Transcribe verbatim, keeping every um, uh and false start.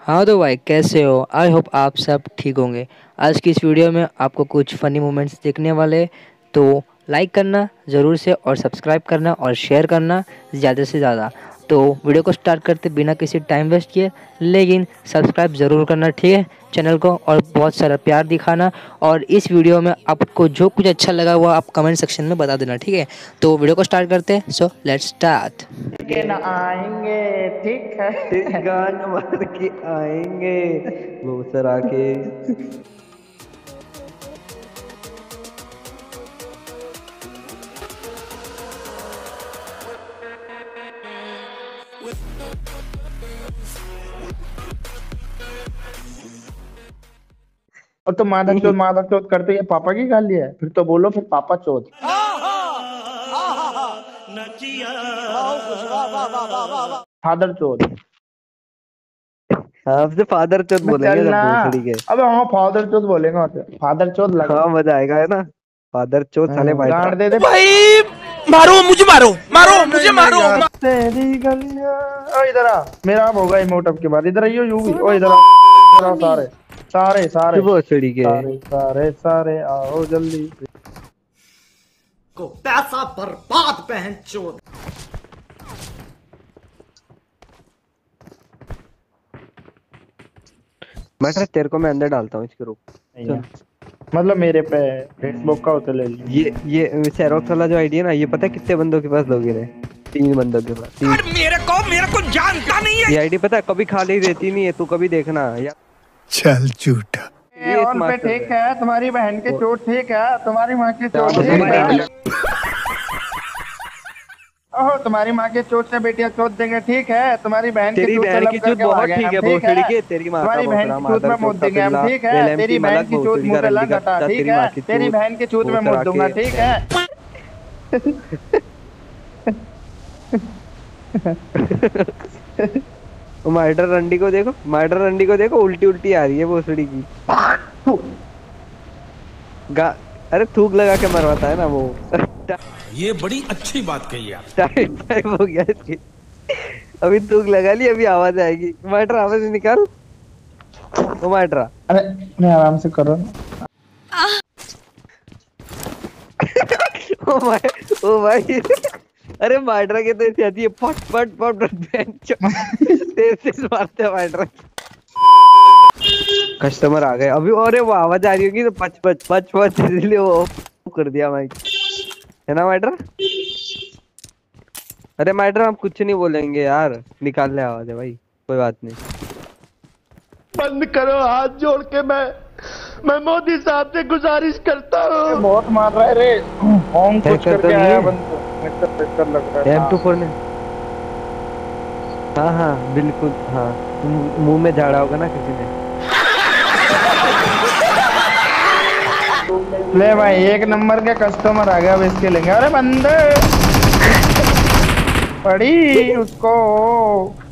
हाँ तो भाई कैसे हो? आई होप आप सब ठीक होंगे। आज की इस वीडियो में आपको कुछ फ़नी मोमेंट्स देखने वाले, तो लाइक करना ज़रूर से और सब्सक्राइब करना और शेयर करना ज़्यादा से ज़्यादा। तो वीडियो को स्टार्ट करते बिना किसी टाइम वेस्ट किए, लेकिन सब्सक्राइब ज़रूर करना, ठीक है, चैनल को, और बहुत सारा प्यार दिखाना। और इस वीडियो में आपको जो कुछ अच्छा लगा वो आप कमेंट सेक्शन में बता देना, ठीक है। तो वीडियो को स्टार्ट करते हैं, सो लेट्स स्टार्ट। के न आएंगे, ठीक है। गान मार के आएंगे वो सरा के। और तो मादा चोद मादा चोद करते ये पापा की गाली है, फिर तो बोलो फिर पापा चोद। फादर चोद। हाँ, आपसे फादर चौथ बोलेंगे जब चलना। भोसड़ी के। अबे हाँ फादर चोद बोलेंगे, फादर चोद लगा। हाँ, मजा आएगा है ना। फादर चौथ साले भाई गांड दे दे भाई। मारो मुझे, मारो मारो मुझे, मारो तेरी गलियां। ओ इधर आ, मेरा अब होगा इमोट अब के बाद। इधर आइयो यू भी। ओ इधर आ, इधर आओ सारे सारे सारे भोसड़ी के। सारे सारे सारे आओ जल्दी। को पैसा बर्बाद पहन चोद। मैं तेरे को मैं अंदर डालता हूँ, इसके रुक। मतलब मेरे पे फेसबुक का होता ले लिया। ये ये सेरोक्स वाला जो आईडी है ना, ये पता है कितने बंदों के पास लोगे रे? तीन बंदों के पास। तीन। मेरे को मेरे को जानता नहीं है ये आईडी पता है कभी खाली रहती नहीं है, तू कभी देखना यार। चल झूठा। ऑन पे ठीक है, तुम्हारी बहन की चोट ठीक है, तुम्हारी माँ की चोट ठीक है। ओहो तुम्हारी माँ के चोट से बेटियां चोट देंगे, ठीक है। तुम्हारी बहन तेरी बहन की चोट बहुत ठीक है भोसड़ी के। तेरी माँ तुम्हारी बहन की चोट में मुँह देंगे हम, ठीक है। तेरी बहन की चोट मुँह पे लग घटा, ठीक है। तेरी बहन की चोट में मुँह दूंगा, ठीक है। माइडर रंडी को देखो, माइडर रंडी को देखो, उल्टी उल्टी आ रही है भोसड़ी की। गा अरे थूक लगा के मरवाता है ना वो। ये बड़ी अच्छी बात कही आप। टाइम टाइम हो गया इसकी। अभी थूक लगा ली, अभी आवाज आएगी। माइडर आवाज निकाल। ओ माइडर। अरे मैं आराम से कर रहा हूँ। ओ भाई ओ भाई। अरे माइडर के तो ऐसी आती है, फट फट फट बेंच तेज तेज मारते हैं माइडर। कस्टमर आ गए अभी। अरे वो आवाज आ रही होगी तो पच पच पच पच, इसलिए वो कर दिया माइक, है ना माइडर? अरे माइडर हम कुछ नहीं बोलेंगे यार, निकाल ले आवाज है भाई, कोई बात नहीं। बंद करो हाथ जोड़ के, मैं मैं मोदी साहब से गुजारिश करता हूँ। बहुत मार रहा है रे। होम कुछ करके आया बंदा, बेहतर लग रहा है। एम टू फोर ने। हाँ हाँ बिल्कुल, हाँ मुंह में झाड़ा होगा ना किसी ने। ले भाई एक नंबर के कस्टमर आ गया, अब इसके लेंगे। अरे बंदे पड़ी उसको।